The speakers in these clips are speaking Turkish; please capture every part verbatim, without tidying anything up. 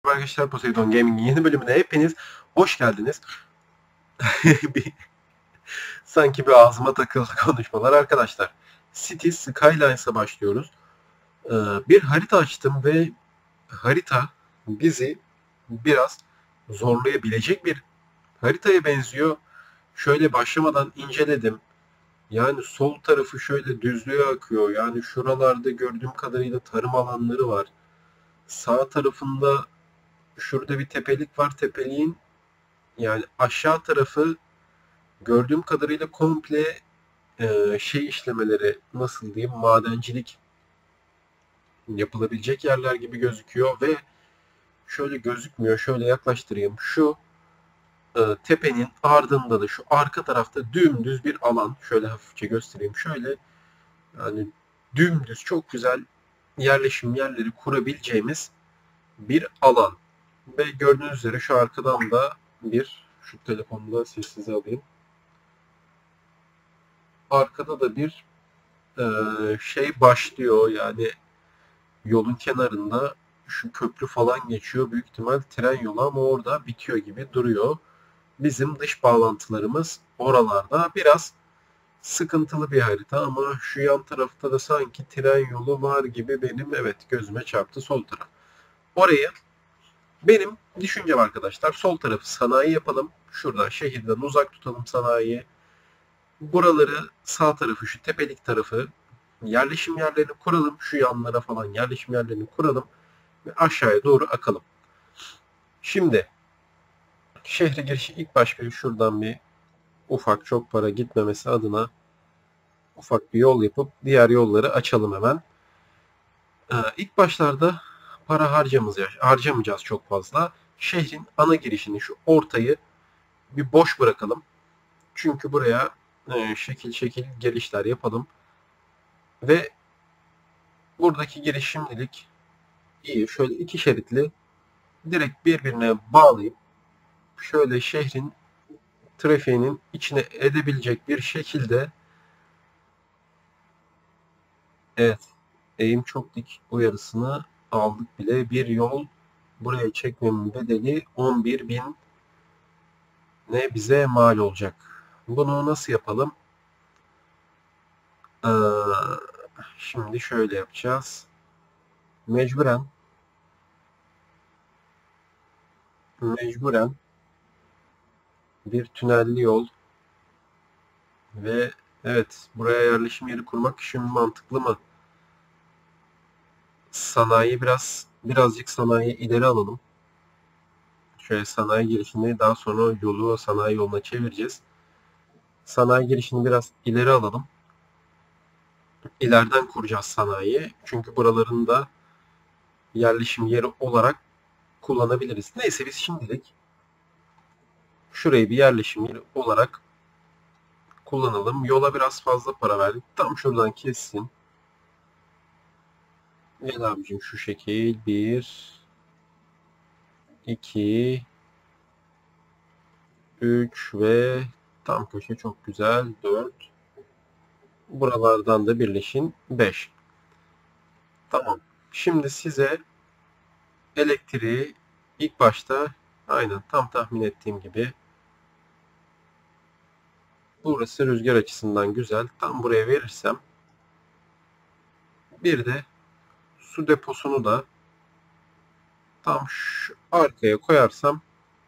Merhaba arkadaşlar, Poseidon Gaming'in yeni bölümüne hepiniz hoş geldiniz. bir, sanki bir ağzıma takıldı konuşmalar arkadaşlar. City Skylines'a başlıyoruz. Ee, bir harita açtım ve harita bizi biraz zorlayabilecek bir haritaya benziyor. Şöyle başlamadan inceledim. Yani sol tarafı şöyle düzlüğe akıyor. Yani şuralarda gördüğüm kadarıyla tarım alanları var. Sağ tarafında şurada bir tepelik var. Tepeliğin yani aşağı tarafı gördüğüm kadarıyla komple e, şey işlemeleri nasıl diyeyim madencilik yapılabilecek yerler gibi gözüküyor ve şöyle gözükmüyor. Şöyle yaklaştırayım. Şu e, tepenin ardında da şu arka tarafta dümdüz bir alan. Şöyle hafifçe göstereyim. Şöyle yani dümdüz çok güzel yerleşim yerleri kurabileceğimiz bir alan. Ve gördüğünüz üzere şu arkadan da bir şu telefonu da sessize alayım. Arkada da bir e, şey başlıyor yani yolun kenarında şu köprü falan geçiyor. Büyük ihtimal tren yolu ama orada bitiyor gibi duruyor. Bizim dış bağlantılarımız oralarda. Biraz sıkıntılı bir harita ama şu yan tarafta da sanki tren yolu var gibi benim evet gözüme çarptı sol taraf. Orayı benim düşüncem arkadaşlar sol tarafı sanayi yapalım. Şuradan şehirden uzak tutalım sanayiyi. Buraları sağ tarafı şu tepelik tarafı yerleşim yerlerini kuralım. Şu yanlara falan yerleşim yerlerini kuralım. Ve aşağıya doğru akalım. Şimdi şehre girişi ilk başta şuradan bir ufak çok para gitmemesi adına ufak bir yol yapıp diğer yolları açalım hemen. Ee, ilk başlarda para harcamayacağız, harcamayacağız çok fazla. Şehrin ana girişini şu ortayı bir boş bırakalım. Çünkü buraya e, şekil şekil girişler yapalım. Ve buradaki giriş şimdilik iyi. Şöyle iki şeritli direkt birbirine bağlayıp şöyle şehrin trafiğinin içine edebilecek bir şekilde evet eğim çok dik uyarısını aldık bile. Bir yol buraya çekmemin bedeli on bir bin ne bize mal olacak. Bunu nasıl yapalım? Ee, şimdi şöyle yapacağız. Mecburen mecburen bir tünelli yol ve evet buraya yerleşim yeri kurmak şimdi mantıklı mı? Sanayi biraz birazcık sanayi ileri alalım. Şöyle sanayi girişini daha sonra yolu sanayi yoluna çevireceğiz. Sanayi girişini biraz ileri alalım. İleriden kuracağız sanayiyi. Çünkü buraların da yerleşim yeri olarak kullanabiliriz. Neyse biz şimdilik şurayı bir yerleşim yeri olarak kullanalım. Yola biraz fazla para verdik. Tam şuradan kessin. Gel abicim şu şekil. Bir, iki, üç ve tam köşe çok güzel. Dört. Buralardan da birleşin. Beş. Tamam. Şimdi size elektriği ilk başta aynen tam tahmin ettiğim gibi burası rüzgar açısından güzel. Tam buraya verirsem bir de su deposunu da tam şu arkaya koyarsam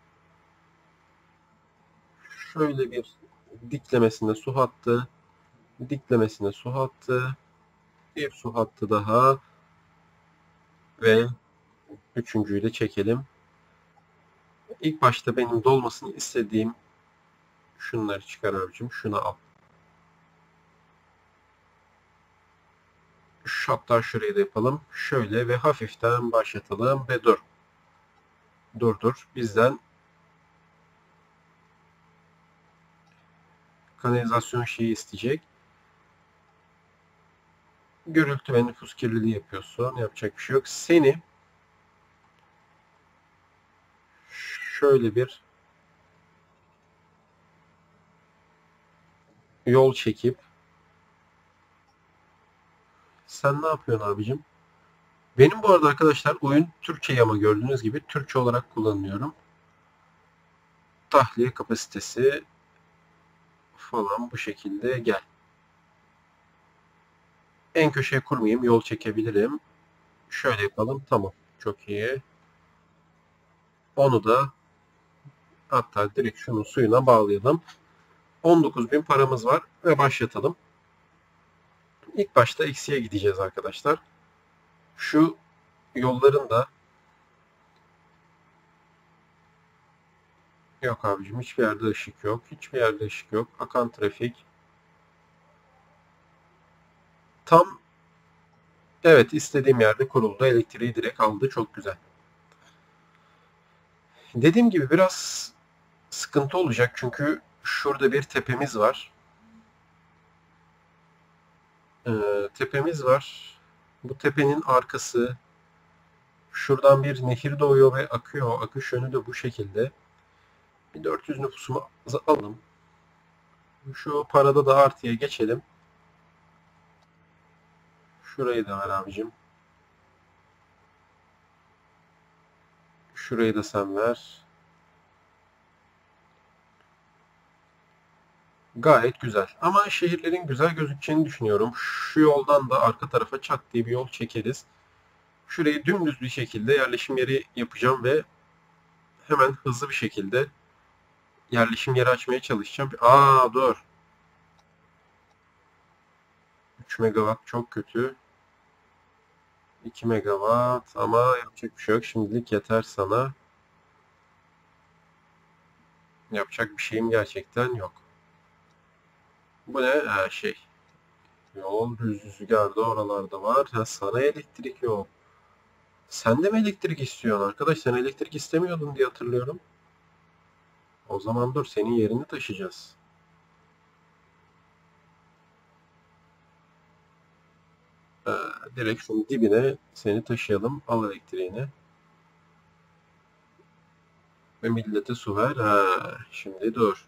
şöyle bir diklemesine su hattı, diklemesine su hattı, bir su hattı daha ve üçüncüyü de çekelim. İlk başta benim dolmasını istediğim şunları çıkar abicim. Şunu al. Hatta şurayı da yapalım. Şöyle ve hafiften başlatalım ve dur. Dur dur. Bizden kanalizasyon şeyi isteyecek. Gürültü ve nüfus kirliliği yapıyorsun. Yapacak bir şey yok. Seni şöyle bir yol çekip sen ne yapıyorsun abicim? Benim bu arada arkadaşlar oyun Türkçe ama gördüğünüz gibi Türkçe olarak kullanıyorum. Tahliye kapasitesi falan bu şekilde gel. En köşeye kurmayayım, yol çekebilirim. Şöyle yapalım, tamam. Çok iyi. Onu da hatta direkt şunun suyuna bağlayalım. on dokuz bin paramız var ve başlatalım. İlk başta eksiye gideceğiz arkadaşlar. Şu yolların da yok abicim, hiçbir yerde ışık yok. Hiçbir yerde ışık yok. Akan trafik. Tam evet, istediğim yerde kuruldu. Elektriği direkt aldı. Çok güzel. Dediğim gibi biraz sıkıntı olacak çünkü şurada bir tepemiz var. Ee, tepemiz var. Bu tepenin arkası, şuradan bir nehir doğuyor ve akıyor. Akış yönü de bu şekilde. Bir dört yüz nüfusumu alalım. Şu parada da artıya geçelim. Şurayı da ver abicim. Şurayı da sen ver. Gayet güzel. Ama şehirlerin güzel gözükeceğini düşünüyorum. Şu yoldan da arka tarafa çat diye bir yol çekeriz. Şurayı dümdüz bir şekilde yerleşim yeri yapacağım ve hemen hızlı bir şekilde yerleşim yeri açmaya çalışacağım. Aa dur. üç megawatt çok kötü. iki megawatt ama yapacak bir şey yok. Şimdilik yeter sana. Yapacak bir şeyim gerçekten yok. Bu ne? Ha, şey. Yol rüzgarda oralarda var. Ha, sana elektrik yok. Sen de mi elektrik istiyorsun arkadaş? Sen elektrik istemiyordun diye hatırlıyorum. O zaman dur, senin yerini taşıyacağız. Ee, direkt şunun dibine seni taşıyalım. Al elektriğini. Ve millete su ver. Ha, şimdi dur.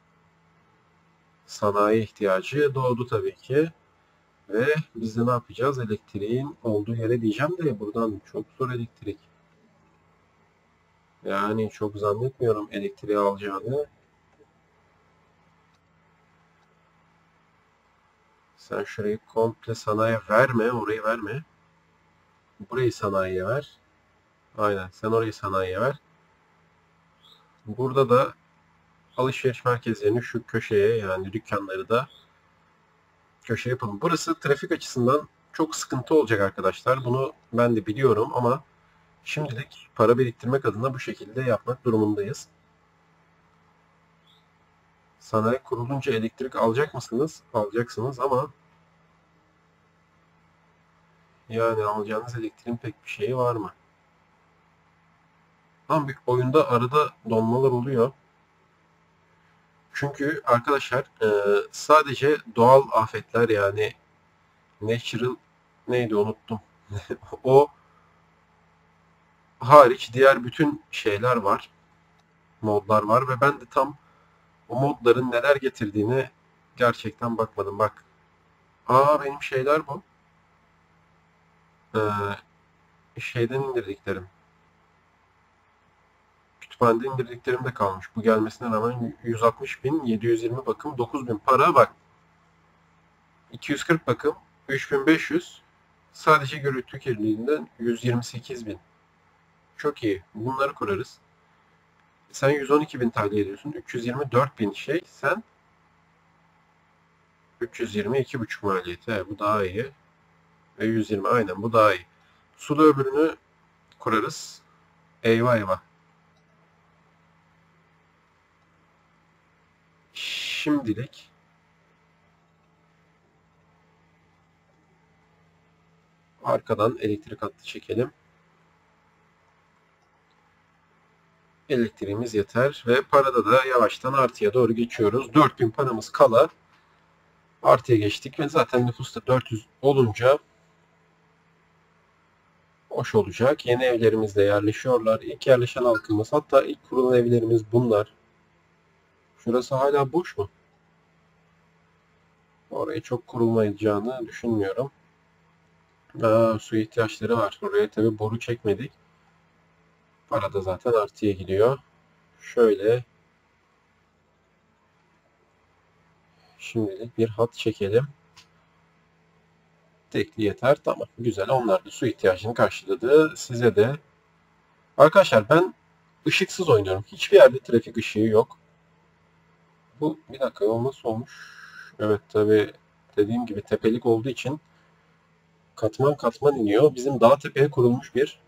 Sanayi ihtiyacı doğdu tabii ki. Ve biz de ne yapacağız? Elektriğin olduğu yere diyeceğim de buradan çok zor elektrik. Yani çok zannetmiyorum elektriği alacağını. Sen şurayı komple sanayiye verme, orayı verme. Burayı sanayiye ver. Aynen, sen orayı sanayiye ver. Burada da alışveriş merkezlerini şu köşeye, yani dükkanları da köşeye yapalım. Burası trafik açısından çok sıkıntı olacak arkadaşlar. Bunu ben de biliyorum ama şimdilik para biriktirmek adına bu şekilde yapmak durumundayız. Sanayi kurulunca elektrik alacak mısınız? Alacaksınız ama yani alacağınız elektriğin pek bir şeyi var mı? Ama bir oyunda arada donmalar oluyor. Çünkü arkadaşlar e, sadece doğal afetler, yani natural neydi unuttum. O hariç diğer bütün şeyler var. Modlar var ve ben de tam o modların neler getirdiğine gerçekten bakmadım. Bak. Aa, benim şeyler bu. Ee, şeyden indirdiklerim. Kütüphanede indirdiklerim de kalmış. Bu gelmesine rağmen yüz altmış bin, yedi yüz yirmi bakım, dokuz bin para bak. iki yüz kırk bakım, üç bin beş yüz. Sadece gürültü kirliliğinden yüz yirmi sekiz bin. Çok iyi. Bunları kurarız. Sen yüz on iki bin T L ediyorsun. üç yüz yirmi dört bin şey. Sen üç yüz yirmi iki buçuk maliyeti. He, bu daha iyi. Ve yüz yirmi, aynen bu daha iyi. Sulu öbürünü kurarız. Eyvah eyvah. Şimdilik arkadan elektrik hattı çekelim. Elektriğimiz yeter ve parada da yavaştan artıya doğru geçiyoruz. dört bin paramız kala artıya geçtik ve zaten nüfus da dört yüz olunca hoş olacak. Yeni evlerimizde yerleşiyorlar. İlk yerleşen halkımız, hatta ilk kurulan evlerimiz bunlar. Şurası hala boş mu? Orayı çok kurulmayacağını düşünmüyorum. Aa, su ihtiyaçları var. Oraya tabi boru çekmedik. Para da zaten artıya gidiyor. Şöyle şimdilik bir hat çekelim. Tekli yeter. Tamam. Güzel. Onlar da su ihtiyacını karşıladı. Size de. Arkadaşlar ben ışıksız oynuyorum. Hiçbir yerde trafik ışığı yok. Bu bir dakika yol nasıl olmuş? Evet tabi dediğim gibi tepelik olduğu için katman katman iniyor. Bizim dağ tepeye kurulmuş bir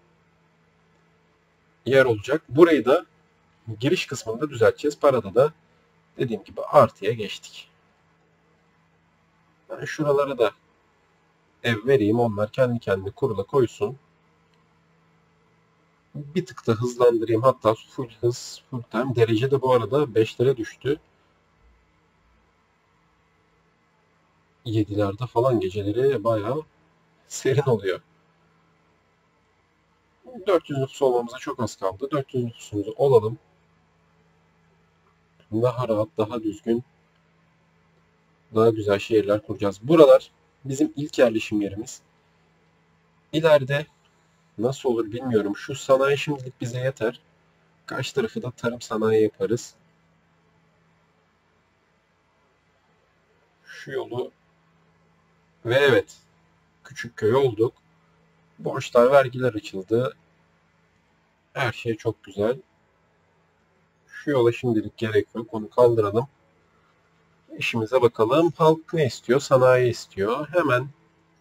yer olacak. Burayı da giriş kısmında düzelteceğiz. Parada da dediğim gibi artıya geçtik. Ben şuralara da ev vereyim. Onlar kendi kendine kurula koysun. Bir tık da hızlandırayım. Hatta full hız, full time. Derece de bu arada beşlere düştü. yedilerde falan geceleri bayağı serin oluyor. dört yüz nüfus olmamıza çok az kaldı. dört yüz nüfusumuzu olalım. Daha rahat, daha düzgün, daha güzel şehirler kuracağız. Buralar bizim ilk yerleşim yerimiz. İleride nasıl olur bilmiyorum. Şu sanayi şimdilik bize yeter. Kaç tarafı da tarım sanayi yaparız. Şu yolu ve evet küçük köy olduk. Borçlar, vergiler açıldı. Her şey çok güzel. Şu yola şimdilik gerek yok. Onu kaldıralım. İşimize bakalım. Halk ne istiyor? Sanayi istiyor. Hemen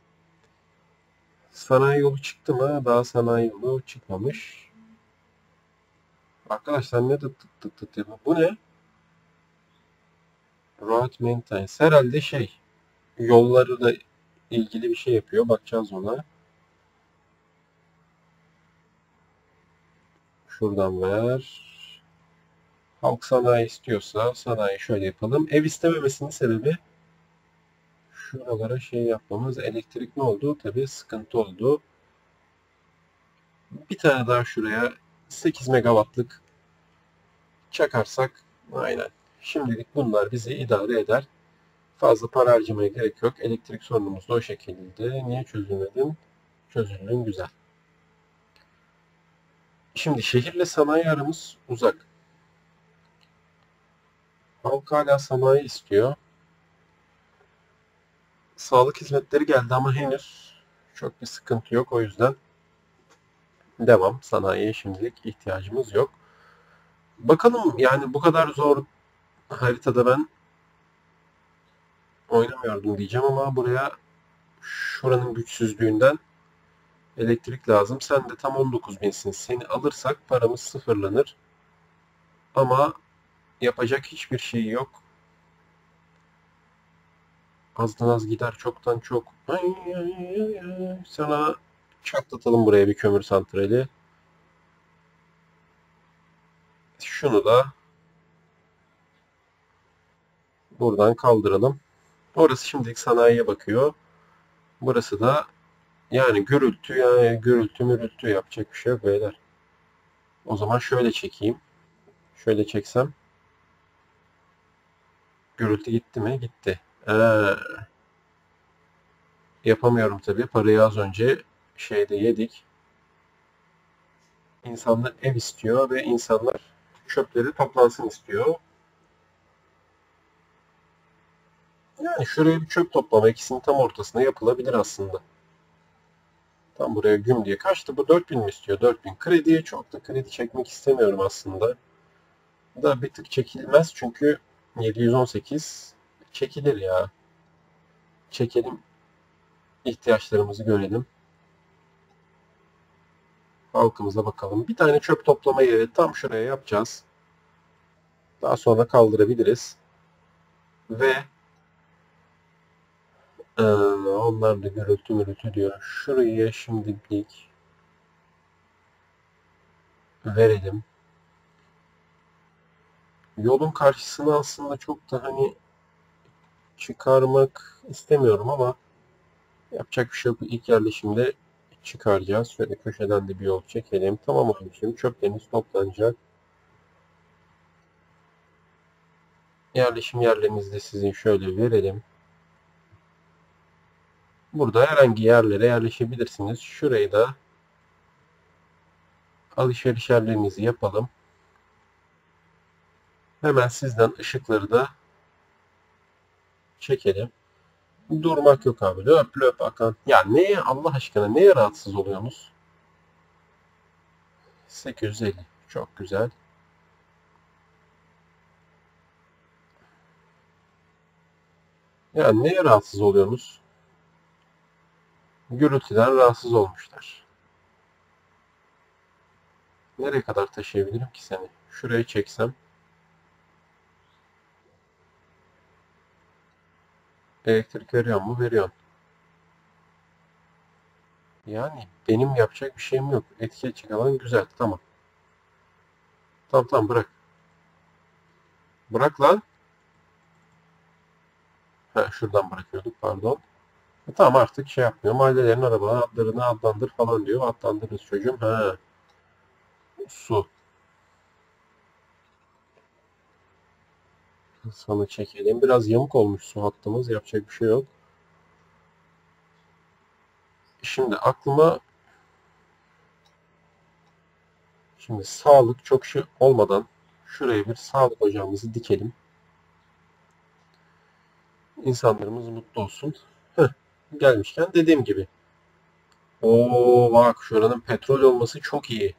sanayi yolu çıktı mı? Daha sanayi yolu çıkmamış. Arkadaşlar ne tık tık tık tık tık. Bu ne? Road maintenance. Herhalde şey. Yolları da ilgili bir şey yapıyor. Bakacağız ona. Şuradan ver. Halk sanayi istiyorsa sanayi şöyle yapalım. Ev istememesinin sebebi şuralara şey yapmamız. Elektrik ne oldu? Tabii sıkıntı oldu. Bir tane daha şuraya sekiz megawattlık çakarsak aynen. Şimdilik bunlar bizi idare eder. Fazla para harcamaya gerek yok. Elektrik sorunumuz da o şekilde. Niye çözülmedin? Çözüldün güzel. Şimdi şehirle sanayi aramız uzak. Halk hala sanayi istiyor. Sağlık hizmetleri geldi ama henüz çok bir sıkıntı yok. O yüzden devam. Sanayiye şimdilik ihtiyacımız yok. Bakalım yani bu kadar zor haritada ben oynamıyordum diyeceğim ama buraya şuranın güçsüzlüğünden elektrik lazım. Sen de tam on dokuz binsin. Seni alırsak paramız sıfırlanır. Ama yapacak hiçbir şey yok. Azdan az gider, çoktan çok. Ay, ay, ay, ay. Sana çatlatalım buraya bir kömür santrali. Şunu da buradan kaldıralım. Orası şimdilik sanayiye bakıyor. Burası da yani gürültü yani gürültü mürültü yapacak bir şey yok beyler. O zaman şöyle çekeyim. Şöyle çeksem. Gürültü gitti mi? Gitti. Ee, yapamıyorum tabii. Parayı az önce şeyde yedik. İnsanlar ev istiyor ve insanlar çöpleri toplansın istiyor. Yani şuraya bir çöp toplama ikisinin tam ortasına yapılabilir aslında. Tam buraya güm diye. Kaçtı bu? dört bin mi istiyor? dört bin. Krediye çok da kredi çekmek istemiyorum aslında. Da bir tık çekilmez çünkü yedi yüz on sekiz çekilir ya. Çekelim. İhtiyaçlarımızı görelim. Halkımıza bakalım. Bir tane çöp toplama yeri tam şuraya yapacağız. Daha sonra kaldırabiliriz. Ve ee, onlar da gürültü mürültü diyor. Şuraya şimdilik verelim. Yolun karşısına aslında çok da hani çıkarmak istemiyorum ama yapacak bir şey yok. İlk yerleşimde çıkaracağız. Şöyle köşeden de bir yol çekelim. Tamam abiciğim. Çöpleriniz toplanacak. Yerleşim yerlerinizi de sizin şöyle verelim. Burada herhangi yerlere yerleşebilirsiniz. Şurayı da alışveriş yerlerinizi yapalım. Hemen sizden ışıkları da çekelim. Durmak yok abi. Löp löp akan. Ya neye Allah aşkına neye rahatsız oluyorsunuz? sekiz yüz elli. Çok güzel. Ya neye rahatsız oluyorsunuz? Gürültüden rahatsız olmuşlar. Nereye kadar taşıyabilirim ki seni? Şuraya çeksem. Elektrik veriyor mu? Veriyor. Yani benim yapacak bir şeyim yok. Etki edecek alan güzel. Tamam. Tamam tamam bırak. Bırak lan. Ha, şuradan bırakıyorduk pardon. E, tamam artık şey yapmıyor. Mahallelerin araba adlarını adlandır falan diyor. Adlandırırız çocuğum. Ha, su. Sana çekelim. Biraz yamuk olmuş su hattımız. Yapacak bir şey yok. Şimdi aklıma şimdi sağlık çok şey olmadan şuraya bir sağlık ocağımızı dikelim. İnsanlarımız mutlu olsun. Heh, gelmişken dediğim gibi. Oo bak şuranın petrol olması çok iyi.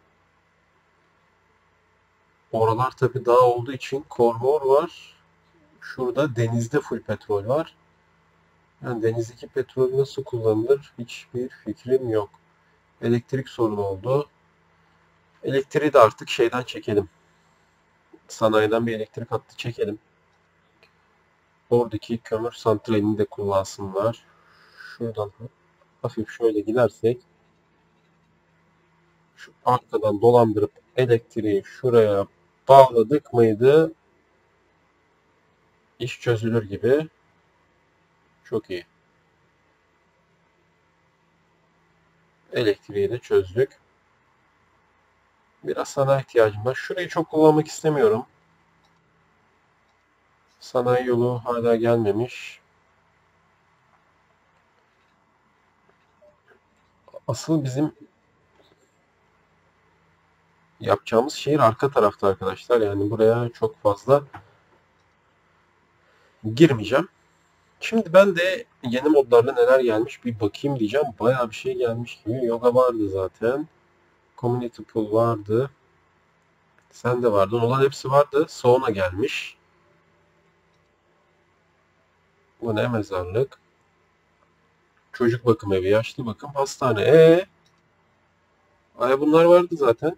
Oralar tabii dağ olduğu için kormor var. Şurada denizde full petrol var. Yani denizdeki petrol nasıl kullanılır hiçbir fikrim yok. Elektrik sorunu oldu. Elektriği de artık şeyden çekelim. Sanayiden bir elektrik hattı çekelim. Oradaki kömür santralini de kullansınlar. Şuradan hafif şöyle gidersek şu arkadan dolandırıp elektriği şuraya bağladık mıydı iş çözülür gibi. Çok iyi. Elektriği de çözdük. Biraz sanayi ihtiyacım var. Şurayı çok kullanmak istemiyorum. Sanayi yolu hala gelmemiş. Asıl bizim yapacağımız şehir arka tarafta arkadaşlar. Yani buraya çok fazla girmeyeceğim. Şimdi ben de yeni modlarla neler gelmiş bir bakayım diyeceğim. Bayağı bir şey gelmiş gibi. Yoga vardı zaten. Community Pool vardı. Sen de vardın. Olan hepsi vardı. Sauna gelmiş. Bu ne mezarlık? Çocuk bakım evi, yaşlı bakım, hastane. E, ay bunlar vardı zaten.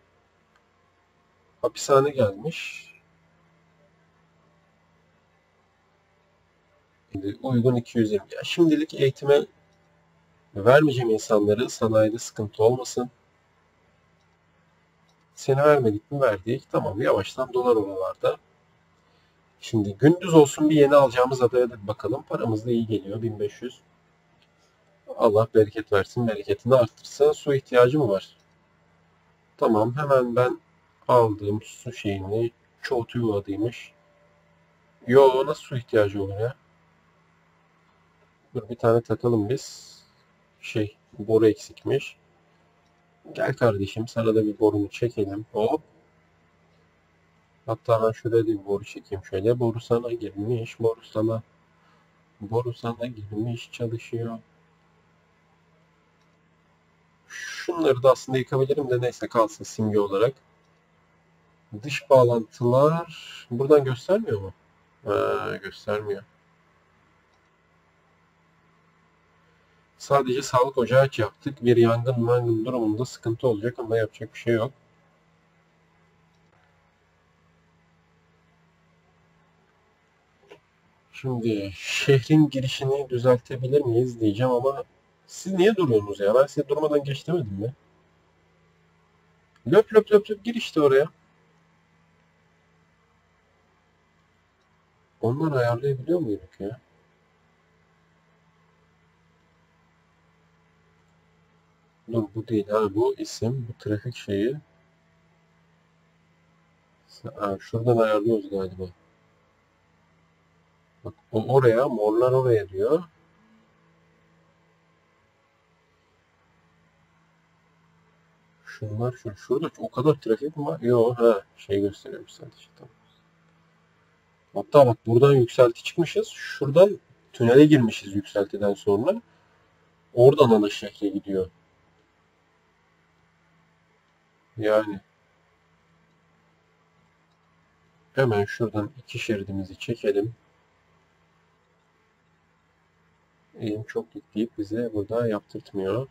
Hapishane gelmiş. Şimdi uygun iki yüz yirmi. Ya şimdilik eğitime vermeyeceğim insanları sanayide sıkıntı olmasın. Seni vermedik mi verdik. Tamam yavaştan dolar oralarda. Şimdi gündüz olsun bir yeni alacağımız adaya da bir bakalım. Paramız da iyi geliyor bin beş yüz. Allah bereket versin, bereketini arttırsın. Su ihtiyacı mı var? Tamam hemen ben aldığım su şeyini çoğu adıymış. Yo nasıl su ihtiyacı olur ya? Dur bir tane takalım biz. Şey boru eksikmiş. Gel kardeşim sana da bir borunu çekelim. Hop. Hatta ben şuraya da bir boru çekeyim şöyle. Boru sana girmiş. Boru sana. Boru sana girmiş. Çalışıyor. Şunları da aslında yıkabilirim de neyse kalsın simge olarak. Dış bağlantılar buradan göstermiyor mu? Ha, göstermiyor. Sadece sağlık ocağı aç yaptık. Bir yangın mangın durumunda sıkıntı olacak ama yapacak bir şey yok. Şimdi şehrin girişini düzeltebilir miyiz diyeceğim ama siz niye duruyorsunuz ya? Ben size durmadan geç demedim mi? Löp löp löp löp gir işte oraya. Onları ayarlayabiliyor muyduk ya? Dur bu değil ha bu isim bu trafik şeyi. Ha, şuradan ayarlıyoruz galiba. Bak o oraya morlar oraya diyor. Şunlar şu. Şurada o kadar trafik mi var? Yok ha. Şey gösteriyorum sadece. Tamam. Hatta bak buradan yükselti çıkmışız. Şuradan tünele girmişiz yükseltiden sonra. Oradan ana şehre gidiyor. Yani hemen şuradan iki şeridimizi çekelim. Eğim çok yükleyip bize burada yaptırtmıyor.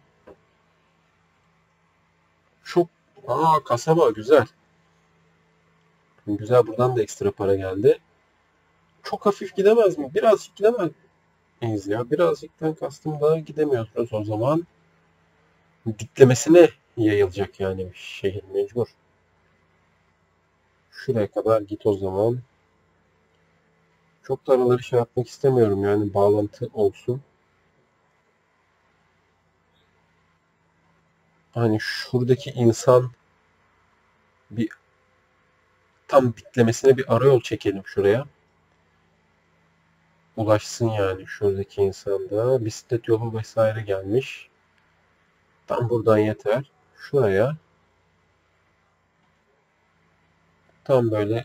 Çok... Aa kasaba güzel. Güzel buradan da ekstra para geldi. Çok hafif gidemez mi? Birazcık gidemez miyiz ya? Birazcıktan kastım da gidemiyoruz o zaman. Diklemesine yayılacak yani şehir mecbur. Şuraya kadar git o zaman. Çok da araları şey yapmak istemiyorum yani bağlantı olsun. Hani şuradaki insan bir tam bitlemesine bir arayol çekelim şuraya. Ulaşsın yani şuradaki insanda. Bisiklet yolu vesaire gelmiş. Tam buradan yeter. Şuraya tam böyle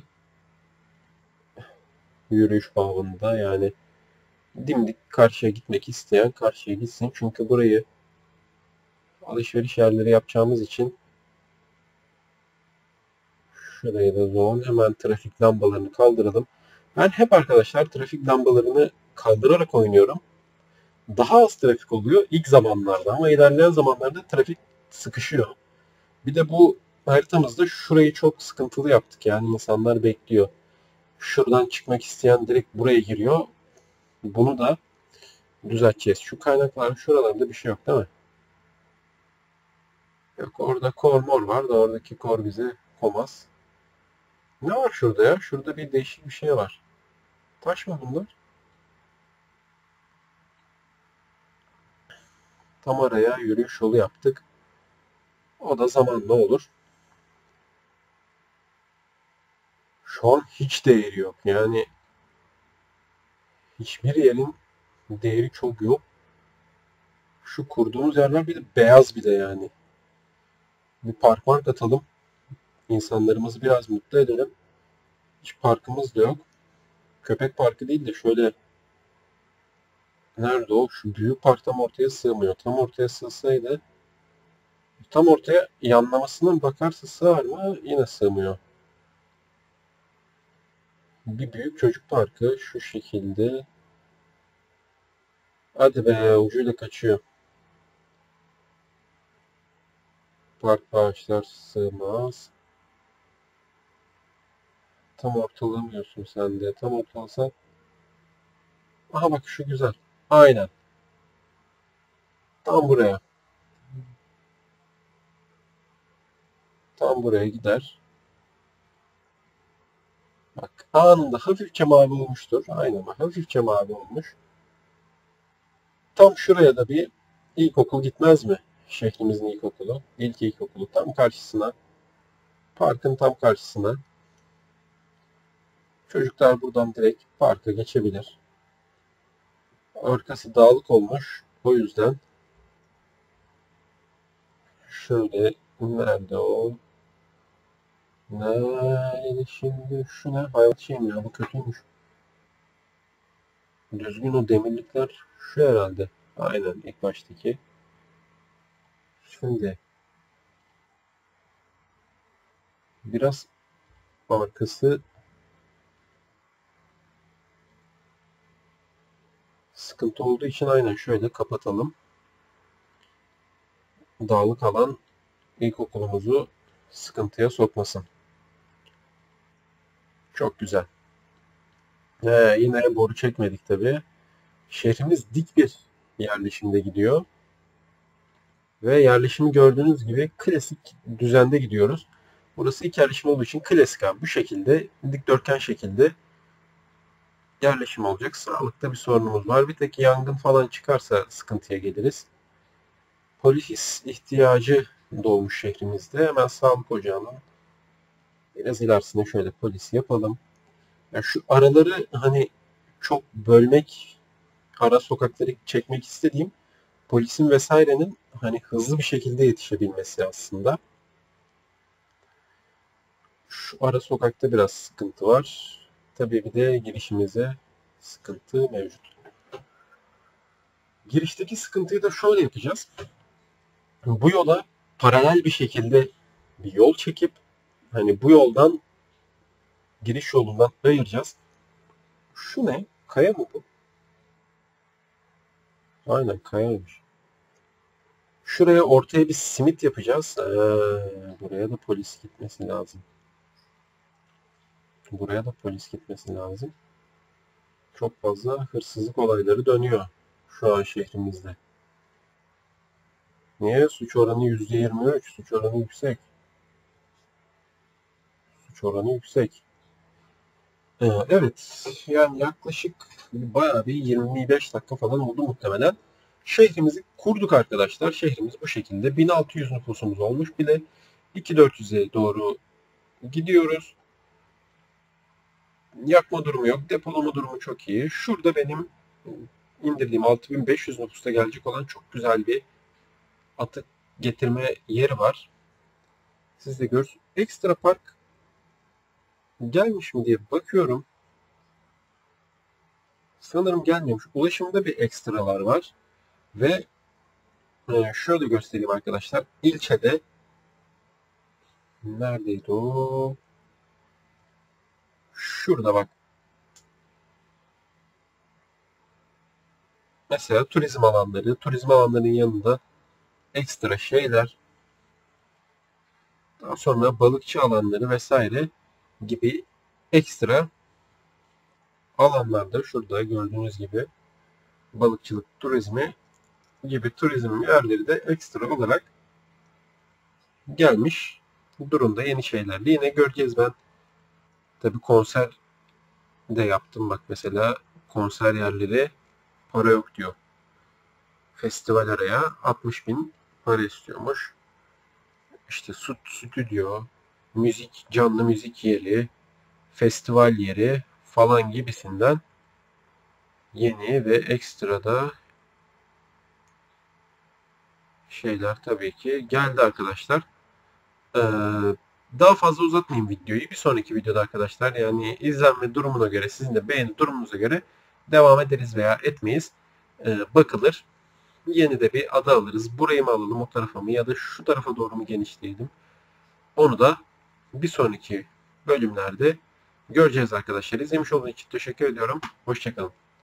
yürüyüş babında yani dimdik karşıya gitmek isteyen karşıya gitsin. Çünkü burayı alışveriş yerleri yapacağımız için şuraya da zone hemen trafik lambalarını kaldıralım. Ben hep arkadaşlar trafik lambalarını kaldırarak oynuyorum. Daha az trafik oluyor ilk zamanlarda ama ilerleyen zamanlarda trafik sıkışıyor. Bir de bu haritamızda şurayı çok sıkıntılı yaptık. Yani insanlar bekliyor. Şuradan çıkmak isteyen direkt buraya giriyor. Bunu da düzelteceğiz. Şu kaynaklar şuralarda bir şey yok değil mi? Yok orada kor mor var da oradaki kor bize komaz. Ne var şurada ya? Şurada bir değişik bir şey var. Taş mı bunlar? Tam araya yürüyüş yolu yaptık. O da zamanla olur. Şu an hiç değeri yok. Yani hiçbir yerin değeri çok yok. Şu kurduğumuz yerler bir de beyaz bir de yani. Bir park mark atalım. İnsanlarımızı biraz mutlu edelim. Hiç parkımız da yok. Köpek parkı değil de şöyle nerede o? Şu büyük park tam ortaya sığmıyor. Tam ortaya sığsaydı tam ortaya yanlamasından bakarsa sığar mı? Yine sığmıyor. Bir büyük çocuk parkı şu şekilde. Hadi be ucuyla kaçıyor. Park bağışlar sığmaz. Tam ortalamıyorsun sen de. Tam ortalasan. Aha bak şu güzel. Aynen. Tam buraya. Tam buraya gider. Bak anında hafifçe mavi olmuştur. Aynen bak hafifçe mavi olmuş. Tam şuraya da bir ilkokul gitmez mi? Şehrimizin ilkokulu. İlk ilkokulu tam karşısına. Parkın tam karşısına. Çocuklar buradan direkt parka geçebilir. Arkası dağlık olmuş. O yüzden şöyle nerede o? Nerede şimdi? Şu ne? Hayat şeyim ya bu kötüymüş. Düzgün o demirlikler şu herhalde. Aynen ilk baştaki. Şimdi biraz arkası sıkıntı olduğu için aynen şöyle kapatalım. Dağlık alan ilkokulumuzu sıkıntıya sokmasın. Çok güzel. Ee, yine boru çekmedik tabii. Şehrimiz dik bir yerleşimde gidiyor. Ve yerleşimi gördüğünüz gibi klasik düzende gidiyoruz. Burası ilk yerleşim olduğu için klasik abi. Bu şekilde dikdörtgen şekilde yerleşim olacak. Sağlıkta bir sorunumuz var. Bir tek yangın falan çıkarsa sıkıntıya geliriz. Polis ihtiyacı doğmuş şehrimizde. Hemen sağlık ocağının biraz ilerisine şöyle polis yapalım. Yani şu araları hani çok bölmek, ara sokakları çekmek istediğim polisin vesairenin hani hızlı bir şekilde yetişebilmesi aslında. Şu ara sokakta biraz sıkıntı var. Tabii bir de girişimize sıkıntı mevcut. Girişteki sıkıntıyı da şöyle yapacağız. Bu yola paralel bir şekilde bir yol çekip hani bu yoldan giriş yolundan ayıracağız. Şu ne? Kaya mı bu? Aynen kayaymış. Şuraya ortaya bir simit yapacağız. Ee, buraya da polis gitmesi lazım. Buraya da polis gitmesi lazım. Çok fazla hırsızlık olayları dönüyor şu an şehrimizde. Niye? Suç oranı yüzde yirmi üç. Suç oranı yüksek. Suç oranı yüksek. Ee, evet. Yani yaklaşık bayağı bir yirmi beş dakika falan oldu muhtemelen. Şehrimizi kurduk arkadaşlar. Şehrimiz bu şekilde. bin altı yüz nüfusumuz olmuş bile. iki bin dört yüze doğru gidiyoruz. Yakma durumu yok. Depolama durumu çok iyi. Şurada benim indirdiğim altı bin beş yüz nüfusta gelecek olan çok güzel bir atık getirme yeri var. Siz de görürsünüz. Ekstra park gelmiş mi diye bakıyorum. Sanırım gelmemiş. Ulaşımda bir ekstralar var. Ve şöyle göstereyim arkadaşlar. İlçede neredeydi o? Şurada bak. Mesela turizm alanları. Turizm alanlarının yanında ekstra şeyler. Daha sonra balıkçı alanları vesaire gibi ekstra alanlarda şurada gördüğünüz gibi balıkçılık turizmi gibi turizm yerleri de ekstra olarak gelmiş durumda yeni şeylerle. Yine göreceğiz ben. Tabii konser de yaptım. Bak mesela konser yerleri para yok diyor. Festival araya altmış bin para istiyormuş. İşte stüdyo, müzik, canlı müzik yeri, festival yeri falan gibisinden yeni ve ekstra da şeyler tabii ki geldi arkadaşlar. Ee, daha fazla uzatmayayım videoyu. Bir sonraki videoda arkadaşlar yani izlenme durumuna göre sizin de beğeni durumunuza göre devam ederiz veya etmeyiz. Ee, bakılır. Yeni de bir ada alırız. Burayı mı alalım o tarafa mı ya da şu tarafa doğru mu genişleyelim? Onu da bir sonraki bölümlerde göreceğiz arkadaşlar. İzlemiş olduğunuz için teşekkür ediyorum. Hoşçakalın.